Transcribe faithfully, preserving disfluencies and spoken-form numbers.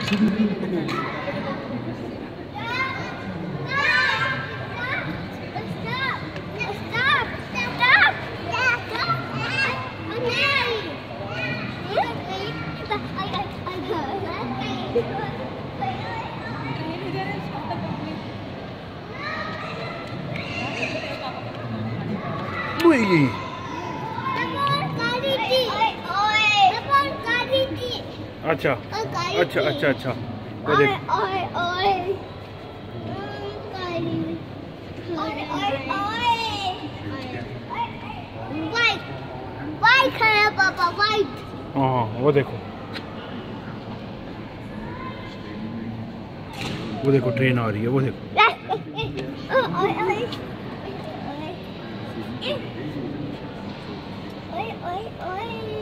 अच्छा अच्छा अच्छा अच्छा वो देख वाइट है पापा, वाइट। हाँ वो देखो, वो देखो ट्रेन आ रही है, वो देखो। ओए ओए ओए